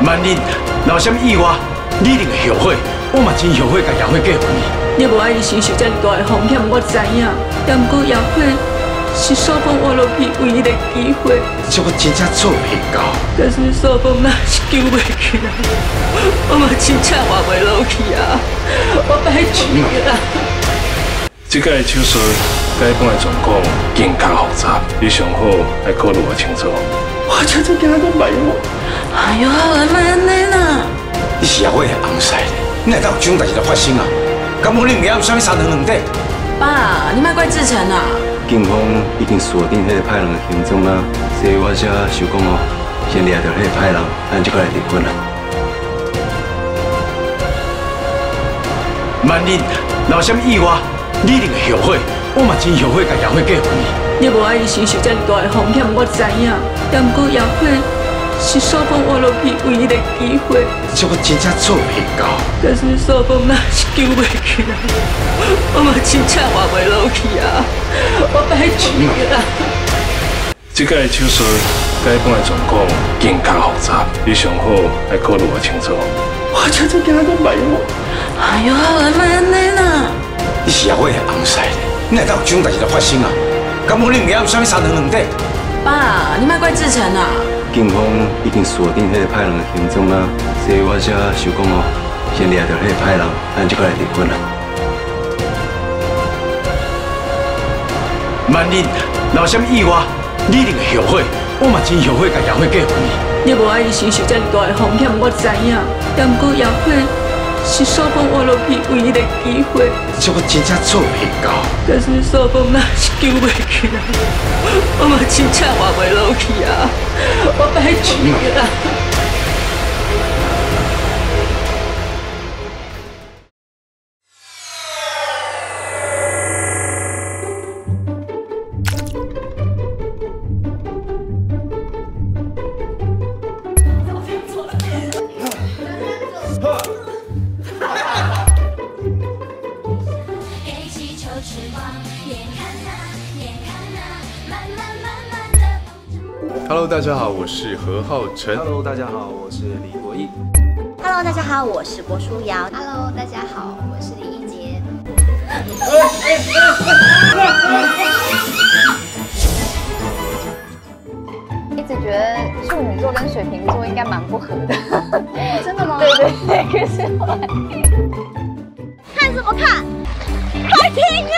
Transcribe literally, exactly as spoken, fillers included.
万一若有啥物意外，你一定会后悔。我嘛真后悔甲姚慧结婚。 你无爱伊承受这么大的风险，我知影。但不过姚慧是朔风活落去唯一的机会。 这我真正做袂到。 可是朔风若是救袂起来，我嘛真正活袂落去啊！我拜托你啦。 这届手术改本的状况更加复杂，你上好要考虑清楚。 我真正惊到卖我。哎呦，阿妈安尼啦！ 你是姚慧的翁婿咧，你哪敢有这种代志来发生啊？敢问你唔有啥物三长两短？ 爸，你莫怪志成啊！ 警方已经锁定迄个歹人的行踪啊，所以我才想讲哦，先抓到迄个歹人，咱就过来离婚啦。 万一若有啥物意外，你一定会后悔。我嘛真后悔甲姚慧结婚。 你无爱伊承受这么大的风险，我知影。但不过姚慧是朔风活落去唯一的机会。 这我真正做袂到。 可是朔风若是救袂起来，我嘛真正活袂落去啊！我拜托你啦。 这届手术改本的状况更加复杂，你上好要考虑清楚。 我真正惊到卖我。哎呦，阿妈安尼啦！ 你是姚慧的翁婿咧，你哪敢有这种代志来发生啊？敢问你唔有啥物三长两短？ 爸，你莫怪志成啊！ 警方已经锁定迄个歹人的行踪啊，所以我才想讲哦，先抓到迄个歹人，咱就过来离婚啦。 万一若有啥物意外，你一定会后悔。我嘛真后悔甲姚慧结婚。 你无爱伊承受这么大的风险，我知影。但不过姚慧是朔风活落去唯一的机会。 这我真正做袂到。 可是朔风若是救袂起来，我嘛真正活袂落去啊！我拜托你啦。 Hello， 大家好，我是何浩晨。 Hello， 大家好，我是李国毅。 Hello， 大家好，我是郭书瑶。Hello， 大家好，我是李一杰。 一直觉得处女座跟水瓶座应该蛮不合的。 真的吗？ 对对对，可是后来看什么看？快听啊！